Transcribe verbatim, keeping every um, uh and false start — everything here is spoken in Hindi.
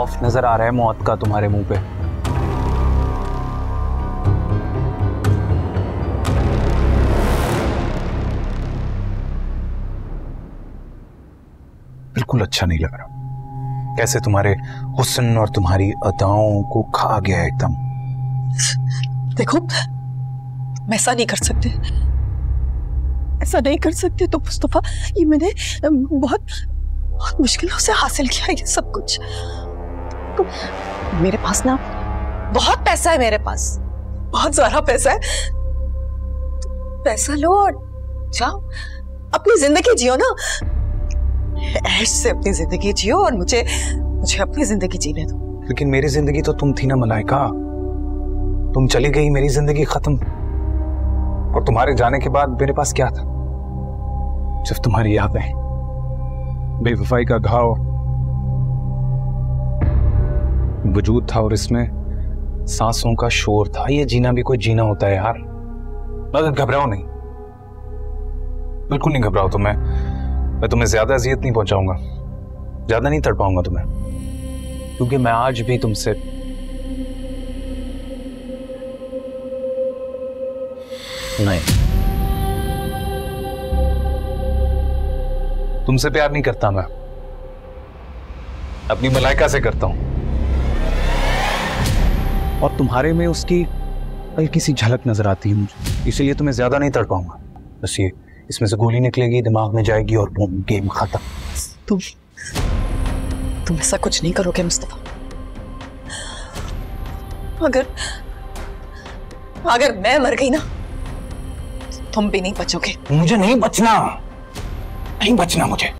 खौफ नजर आ रहा है मौत का तुम्हारे मुंह पे। बिल्कुल अच्छा नहीं लग रहा, कैसे तुम्हारे हुस्न और तुम्हारी अदाओं को खा गया एकदम। देखो, मैं ऐसा नहीं कर सकते, ऐसा नहीं कर सकते तो मुस्तफा, ये मैंने बहुत बहुत मुश्किलों से हासिल किया ये सब कुछ। तो मेरे पास ना बहुत पैसा है, मेरे पास बहुत सारा पैसा है। पैसा लो और जाओ अपनी जिंदगी जियो ना, ऐश से अपनी जिंदगी जियो और मुझे मुझे अपनी जिंदगी जीने दो। लेकिन मेरी जिंदगी तो तुम थी ना मलाइका, तुम चली गई, मेरी जिंदगी खत्म। और तुम्हारे जाने के बाद मेरे पास क्या था? सिर्फ तुम्हारी यादें, बेवफाई का घाव वजूद था और इसमें सांसों का शोर था। ये जीना भी कोई जीना होता है यार। मगर घबराओ नहीं, बिल्कुल नहीं घबराओ। तो मैं मैं तुम्हें ज्यादा अजियत नहीं पहुंचाऊंगा, ज्यादा नहीं तड़पाऊंगा तुम्हें, क्योंकि मैं आज भी तुमसे नहीं, तुमसे प्यार नहीं करता मैं, अपनी मलाइका से करता हूं। और तुम्हारे में उसकी हल्की सी झलक नजर आती है मुझे, इसलिए तुम्हें ज्यादा नहीं तड़पाऊंगा। बस ये इसमें से गोली निकलेगी, दिमाग में जाएगी और बूम, गेम खत्म। तुम तुम ऐसा कुछ नहीं करोगे मुस्तफा। अगर अगर मैं मर गई ना, तुम भी नहीं बचोगे। मुझे नहीं बचना, नहीं बचना मुझे।